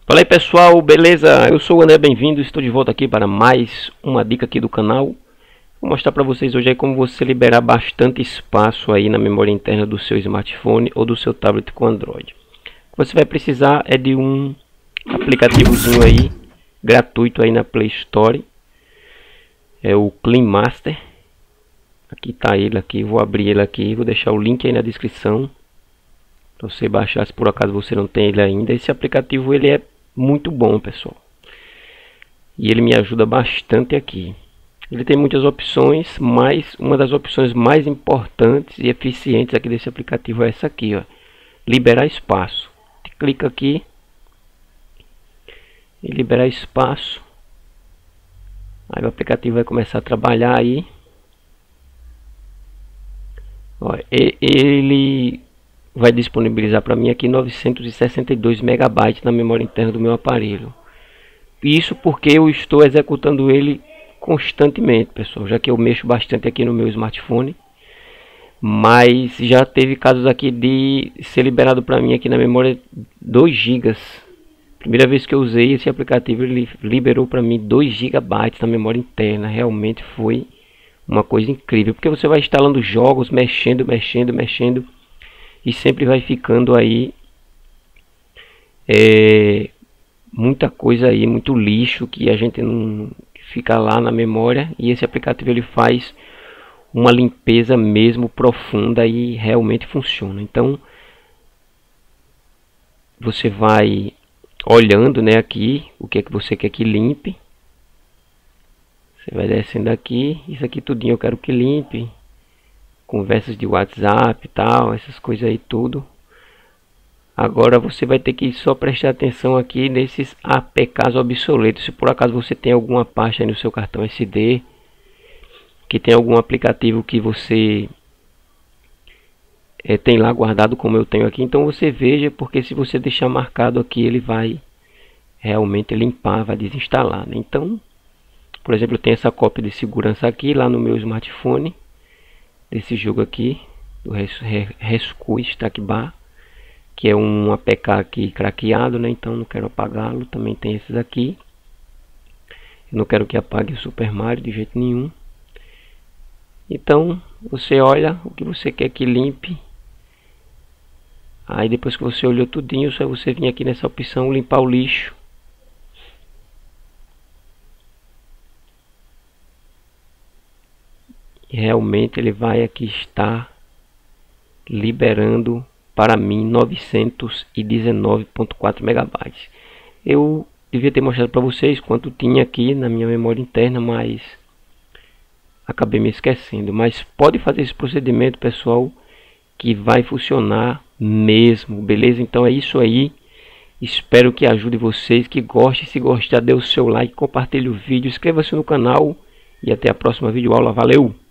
Fala aí pessoal, beleza? Eu sou o André, bem-vindo, estou de volta aqui para mais uma dica aqui do canal. Vou mostrar para vocês hoje aí como você liberar bastante espaço aí na memória interna do seu smartphone ou do seu tablet com Android. O que você vai precisar é de um aplicativozinho aí, gratuito aí na Play Store. É o Clean Master. Aqui tá ele aqui, vou abrir ele aqui, vou deixar o link aí na descrição. Para você baixar se por acaso você não tem ele ainda. Esse aplicativo ele é muito bom, pessoal, e ele me ajuda bastante aqui. Ele tem muitas opções, mas uma das opções mais importantes e eficientes aqui desse aplicativo é essa aqui, ó, liberar espaço. Você clica aqui e liberar espaço, aí o aplicativo vai começar a trabalhar aí. Ó, ele vai disponibilizar para mim aqui 962 megabytes na memória interna do meu aparelho. Isso porque eu estou executando ele constantemente, pessoal, já que eu mexo bastante aqui no meu smartphone. Mas já teve casos aqui de ser liberado para mim aqui na memória 2 GB. Primeira vez que eu usei esse aplicativo, ele liberou para mim 2 GB na memória interna. Realmente foi uma coisa incrível, porque você vai instalando jogos, mexendo, e sempre vai ficando aí muita coisa aí, muito lixo que a gente não fica lá na memória, e esse aplicativo ele faz uma limpeza mesmo profunda e realmente funciona. Então você vai olhando, né, aqui o que é que você quer que limpe. Você vai descendo aqui, isso aqui tudinho eu quero que limpe. Conversas de WhatsApp e tal, essas coisas aí tudo. Agora você vai ter que só prestar atenção aqui nesses APKs obsoletos. Se por acaso você tem alguma pasta aí no seu cartão SD, que tem algum aplicativo que você tem lá guardado, como eu tenho aqui, então você veja, porque se você deixar marcado aqui, ele vai realmente limpar, vai desinstalar, né? Então, por exemplo, eu tenho essa cópia de segurança aqui lá no meu smartphone, desse jogo aqui, do Rescue Stack Bar, que é um APK aqui craqueado, né? Então não quero apagá-lo. Também tem esses aqui, eu não quero que apague o Super Mario de jeito nenhum. Então você olha o que você quer que limpe, aí depois que você olhou tudinho, só você vir aqui nessa opção limpar o lixo. E realmente ele vai aqui estar liberando para mim 919.4 megabytes. Eu devia ter mostrado para vocês quanto tinha aqui na minha memória interna, mas acabei me esquecendo. Mas pode fazer esse procedimento, pessoal, que vai funcionar mesmo, beleza? Então é isso aí. Espero que ajude vocês, que goste. Se gostar, dê o seu like, compartilhe o vídeo, inscreva-se no canal e até a próxima videoaula. Valeu!